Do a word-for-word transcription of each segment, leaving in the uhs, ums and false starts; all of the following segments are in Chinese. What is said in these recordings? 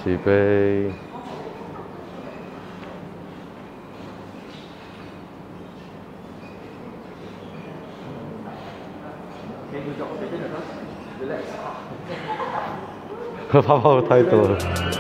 起杯。喝泡泡太多了。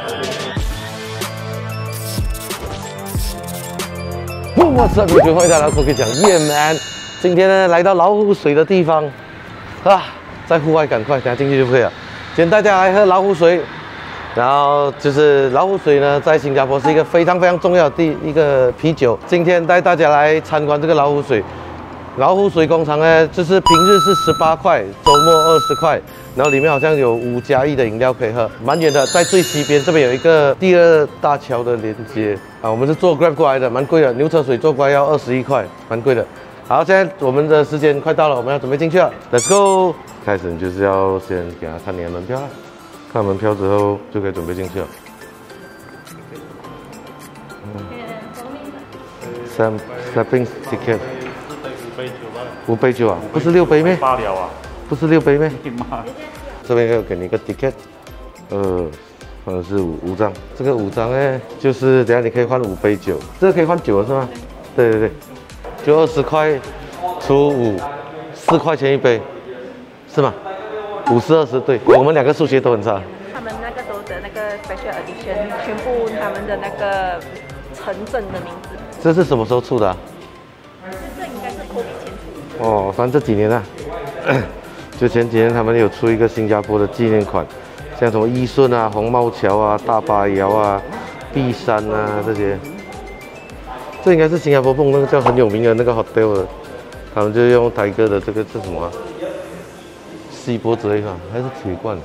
我是各位欢迎大家来到 Cookie 讲 Yeah Man。今天呢，来到老虎水的地方啊，在户外赶快，等下进去就可以了。今天大家来喝老虎水，然后就是老虎水呢，在新加坡是一个非常非常重要的第一个啤酒。今天带大家来参观这个老虎水。老虎水工厂呢，就是平日是十八块，周末二十块。然后里面好像有五加一的饮料可以喝，蛮远的，在最西边这边有一个第二大桥的连接啊。我们是坐 Grab 过来的，蛮贵的，牛车水坐过来要二十一块，蛮贵的。好，现在我们的时间快到了，我们要准备进去了 ，Let's go。开始你就是要先给他看你的门票，看门票之后就可以准备进去了。Sam Slapping ticket。五杯酒啊，不是六杯咩？ 罢了啊， 不是六杯咩？ 妈！ 这边要给你一个 ticket， 呃，或者是五五张。这个五张呢，就是等下你可以换五杯酒，这个可以换酒了是吗？对对对，就二十块除五，四块钱一杯，是吗？五十二十，对，我们两个数学都很差。 他们那个都的那个 special edition， 全部他们的那个城镇的名字。 这是什么时候出的啊？ 这应该是 COVID 前出。 哦，反正这几年啊，就前几年他们有出一个新加坡的纪念款，像什么伊顺啊、红帽桥啊、大巴窑啊、碧山啊这些。这应该是新加坡碰那个叫很有名的那个 hotel 的，他们就用台哥的这个是什么、啊？锡箔之类的，还是铁罐？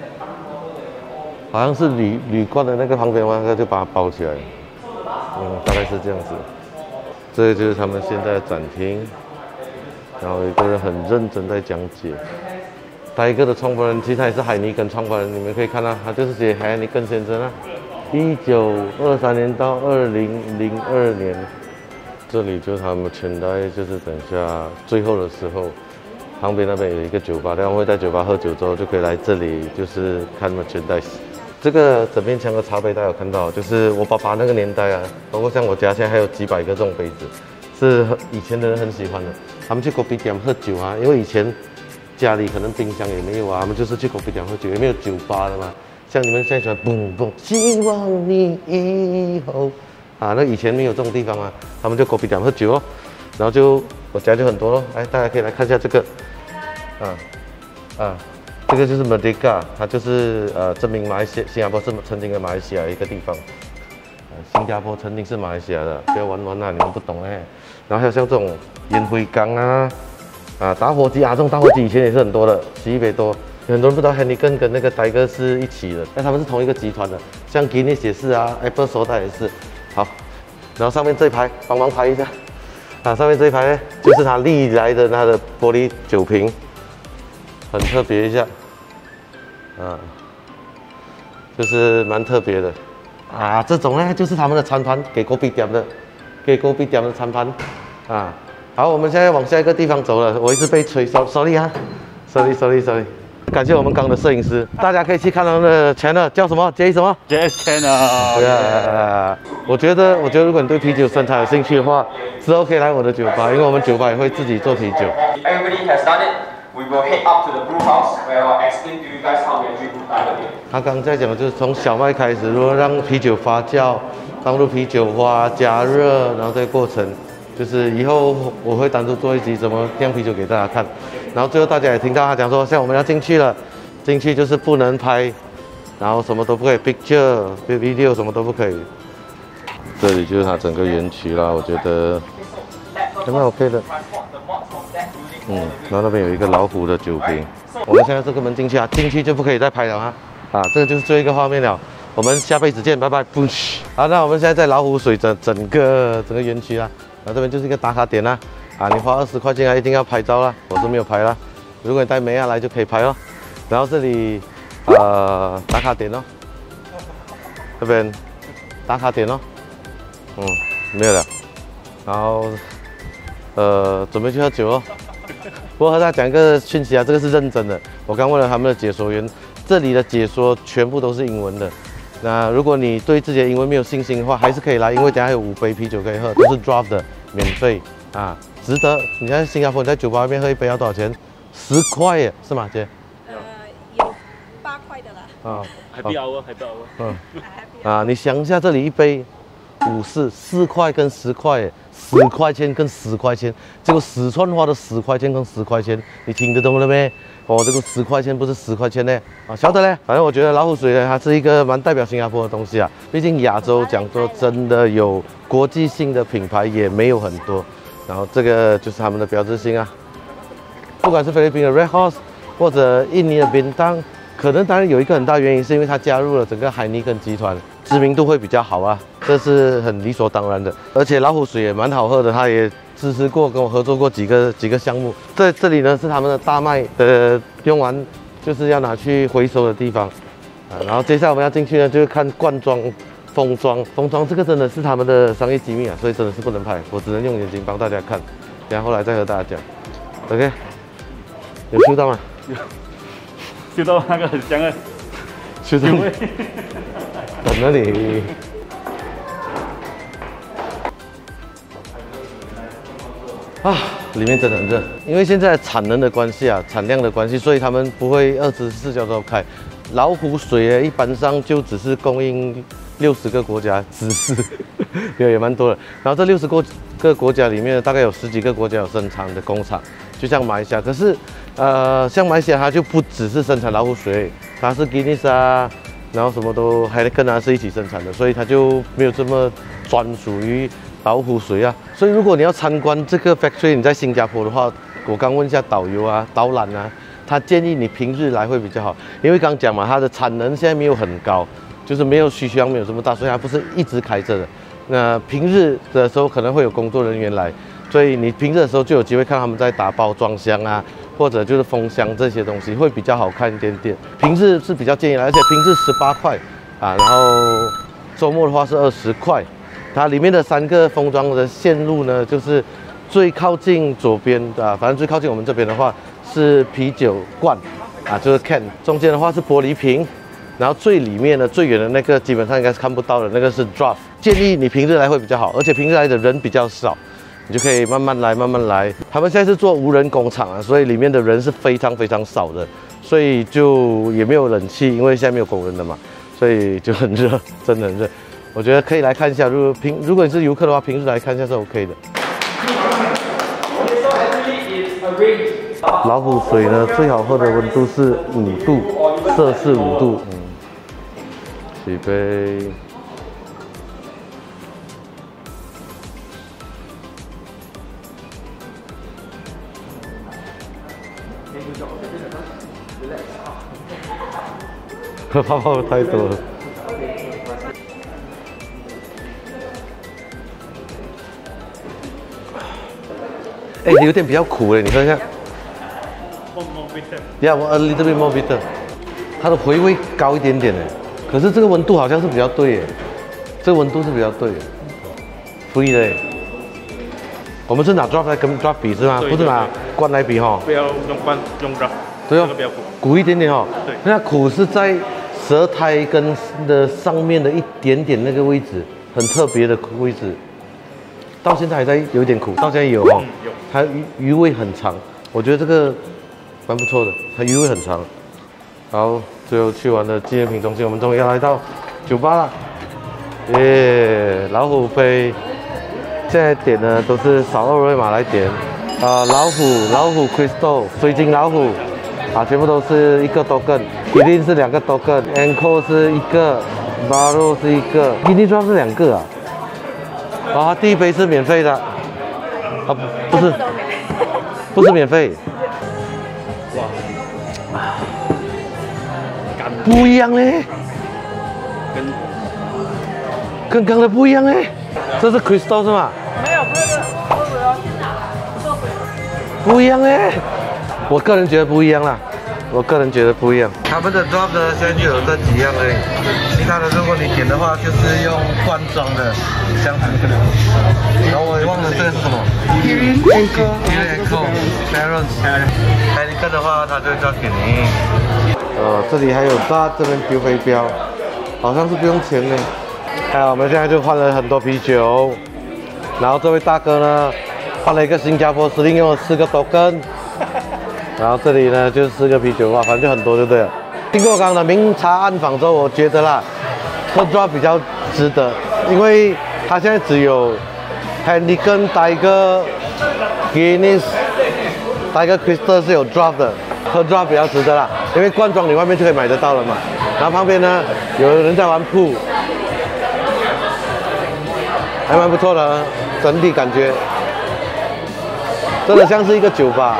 好像是铝铝罐的那个旁边嘛，他就把它包起来。嗯，大概是这样子。这个就是他们现在的展厅。然后有一个人很认真在讲解。台哥的创办人其实他也是海尼根创办人，你们可以看到，他就是写海尼根先生啊。一九二三年到二零零二年，这里就是他们全代，就是等下最后的时候，旁边那边有一个酒吧，他们会在酒吧喝酒之后就可以来这里，就是看他们全代。这个整面墙的茶杯大家有看到，就是我爸爸那个年代啊，包括像我家现在还有几百个这种杯子。是以前的人很喜欢的，他们去咖啡店喝酒啊，因为以前家里可能冰箱也没有啊，他们就是去咖啡店喝酒，也没有酒吧的嘛。像你们现在喜欢蹦蹦，希望你以后啊，那以前没有这种地方啊，他们就咖啡店喝酒哦，然后就我家就很多咯，哎，大家可以来看一下这个，啊啊，这个就是 Merdeka， 它就是呃证明马来西亚新加坡是曾经的马来西亚一个地方。新加坡曾经是马来西亚的，不要玩玩啊，你们不懂哎。然后还有像这种烟灰缸啊，啊打火机啊，这种打火机以前也是很多的，十一杯多。很多人不知道 Heineken 跟那个台哥是一起的，但他们是同一个集团的。像 Guinness 也是啊 ，Apple Soda 也是。好，然后上面这一排帮忙拍一下，啊，上面这一排呢，就是它历来的它的玻璃酒瓶，很特别一下，啊，就是蛮特别的。啊，这种呢就是他们的餐盘，给隔壁店的，给隔壁店的餐盘，啊，好，我们现在往下一个地方走了，我一直被吹 ，sorry 啊 ，sorry sorry sorry， 感谢我们刚的摄影师，大家可以去看他们的 channel 叫什么 J 什么 J S Channel， 对啊，我觉得我觉得如果你对啤酒生产有兴趣的话，之后可以来我的酒吧，因为我们酒吧也会自己做啤酒。 Everybody has done it. We will head up to the brew house where I'll explain to you guys how we actually brew beer. 他刚刚在讲的就是从小麦开始，如何让啤酒发酵，放入啤酒花，加热，然后这个过程，就是以后我会单独做一集怎么酿啤酒给大家看。然后最后大家也听到他讲说，像我们要进去了，进去就是不能拍，然后什么都不可以 ，picture、video 什么都不可以。这里就是它整个园区啦，我觉得还蛮 OK 的。嗯，然后那边有一个老虎的酒瓶。我们现在这个门进去啊，进去就不可以再拍了啊！啊，这个就是最后一个画面了。我们下辈子见，拜拜。好，那我们现在在老虎水整整个整个园区啊，然后这边就是一个打卡点啦。啊，你花二十块钱啊，一定要拍照啦。我是没有拍啦，如果你带梅亚来就可以拍哦。然后这里呃打卡点哦，这边打卡点哦。嗯，没有了。然后呃准备去喝酒哦。不过和大家讲一个讯息啊，这个是认真的。我刚问了他们的解说员，这里的解说全部都是英文的， 那如果你对自己的英文没有信心的话，还是可以来，因为等下还有五杯啤酒可以喝，都是 drop 的，免费啊，值得。你在新加坡，你在酒吧外面喝一杯要多少钱？十块耶，是吗，姐？ 呃，有八块的啦。 啊， 还必要哦，还必要哦。 嗯，啊，你想一下，这里一杯五四四块跟十块耶，十块钱跟十块钱，这个四川话的十块钱跟十块钱，你听得懂了没？哦，这个十块钱不是十块钱呢，啊，晓得嘞。反正我觉得老虎水呢，它是一个蛮代表新加坡的东西啊。毕竟亚洲讲说真的有国际性的品牌也没有很多，然后这个就是他们的标志性啊。不管是菲律宾的 Red Horse 或者印尼的槟当，可能当然有一个很大原因是因为它加入了整个海尼根集团，知名度会比较好啊，这是很理所当然的。而且老虎水也蛮好喝的，它也支持过跟我合作过几个几个项目。这这里呢是他们的大麦的用完就是要拿去回收的地方啊。然后接下来我们要进去呢，就是看罐装、封装。封装这个真的是他们的商业机密啊，所以真的是不能拍，我只能用眼睛帮大家看，然后后来再和大家讲。OK， 有嗅到吗？有， 嗅到那个很香的嗅到。等了你。啊，里面真的很热，因为现在产能的关系啊，产量的关系，所以他们不会二十四小时开。老虎水一般上就只是供应六十个国家，只是也也蛮多的。然后这六十个国家里面，大概有十几个国家有生产的工厂，就像马来西亚。可是，呃，像马来西亚它就不只是生产老虎水，它是 Guinness 啊，然后什么都还跟它是一起生产的，所以它就没有这么专属于老虎水啊。所以如果你要参观这个 factory， 你在新加坡的话，我刚问一下导游啊、导览啊，他建议你平日来会比较好，因为刚讲嘛，它的产能现在没有很高，就是没有需求量没有这么大，所以它不是一直开着的。那平日的时候可能会有工作人员来，所以你平日的时候就有机会看他们在打包装箱啊，或者就是封箱这些东西，会比较好看一点点。平日是比较建议来，而且平日十八块啊，然后周末的话是二十块。它里面的三个封装的线路呢，就是最靠近左边啊，反正最靠近我们这边的话是啤酒罐啊，就是 can， 中间的话是玻璃瓶，然后最里面的最远的那个基本上应该是看不到的，那个是 drop。建议你平日来会比较好，而且平日来的人比较少，你就可以慢慢来，慢慢来。他们现在是做无人工厂啊，所以里面的人是非常非常少的，所以就也没有冷气，因为现在没有工人了嘛，所以就很热，真的很热。我觉得可以来看一下，如果平如果你是游客的话，平时来看一下是 OK 的。老虎水呢，最好喝的温度是五度，摄氏五度。嗯，起杯。喝泡泡太多了。哎，有点比较苦哎，你喝一下。Yeah, a little bit more bitter。它的回味高一点点哎，可是这个温度好像是比较对哎，这个温度是比较对的，注意的哎。我们是拿 drop 来跟 drop 比是吗？不是拿罐来比哈。 不要用罐，用 drop。 对哦， 比较苦， 苦一点点哦。 对， 那苦是在舌苔跟的上面的一点点那个位置，很特别的位置。到现在还在有点苦，到现在有哦， 有， 它余余味很长，我觉得这个蛮不错的，它余味很长。好，最后去完了纪念品中心，我们终于要来到酒吧了。耶，老虎杯，现在点的都是扫二维码来点。啊、呃，老虎老虎 Crystal 水晶老虎啊，全部都是一个 token， 一定是两个 token，Encore 是一个 ，Baro 是一个 ，Guinea Drop 是两个啊。啊，第一杯是免费的，啊不是，不是免费。哇，不一样嘞，跟跟刚的不一样嘞，这是 Crystal 是吗？ 没有，不是，不是哦， 不一样哎，我个人觉得不一样啦，我个人觉得不一样。他们的 drop 呢，现在就有这几样而已，其他的如果你点的话，就是用罐装的箱子。然后我也忘了这个是什么 ，Kirin Echo，Kirin Echo，Barons，Heineken的话，他就会交给你。呃，这里还有大这边丢飞镖， 好像是不用钱呢。还有我们现在就换了很多啤酒，然后这位大哥呢换了一个新加坡司令用了四个多根，然后这里呢就是四个啤酒哇，反正就很多就对了。经过刚刚的明察暗访之后，我觉得啦，喝 drop 比较值得，因为它现在只有 Heineken 带一个 Guinness 带一个 Crystal 是有 drop 的，喝 drop 比较值得啦，因为罐装你外面就可以买得到了嘛。然后旁边呢有人在玩pool，还蛮不错的，整体感觉真的像是一个酒吧。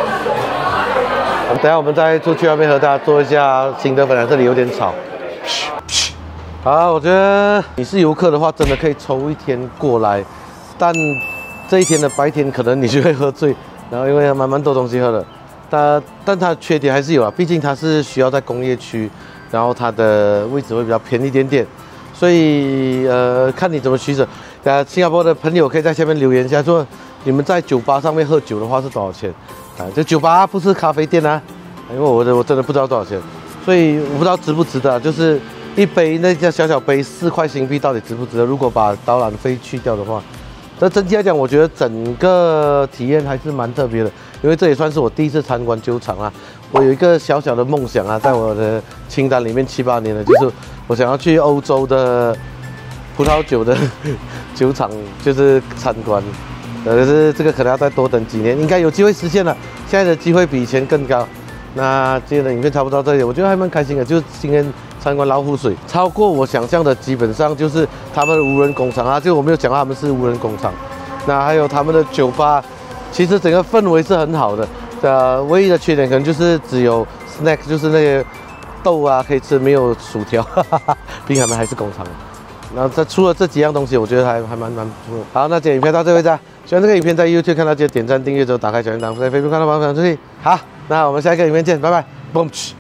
等下我们再出去外面和大家做一下心得分享，这里有点吵。好，我觉得你是游客的话，真的可以抽一天过来，但这一天的白天可能你就会喝醉，然后因为它蛮蛮多东西喝的，但但它缺点还是有啊，毕竟它是需要在工业区，然后它的位置会比较偏一点点，所以呃看你怎么取舍。呃，新加坡的朋友可以在下面留言一下，说你们在酒吧上面喝酒的话是多少钱？啊，这酒吧不是咖啡店啊，因为我的我真的不知道多少钱，所以我不知道值不值得、啊，就是一杯那家小小杯四块新币到底值不值得？如果把导览费去掉的话，那整体来讲，我觉得整个体验还是蛮特别的，因为这也算是我第一次参观酒厂啊。我有一个小小的梦想啊，在我的清单里面七八年了，就是我想要去欧洲的葡萄酒的酒厂，就是参观。呃，可是这个可能要再多等几年，应该有机会实现了。现在的机会比以前更高。那今天的影片差不多到这里，我觉得还蛮开心的，就是今天参观老虎水，超过我想象的，基本上就是他们的无人工厂啊，就我没有讲到他们是无人工厂。那还有他们的酒吧，其实整个氛围是很好的。呃，唯一的缺点可能就是只有 snack， 就是那些豆啊可以吃，没有薯条，哈哈哈，毕竟他们还是工厂。然后这除了这几样东西，我觉得还还蛮蛮不错。好，那今天影片到这为止。喜欢这个影片，在 YouTube 看到记得点赞、订阅之后打开小铃铛，在 Facebook 看到麻烦出去。好，那我们下一个影片见，拜拜，Boom。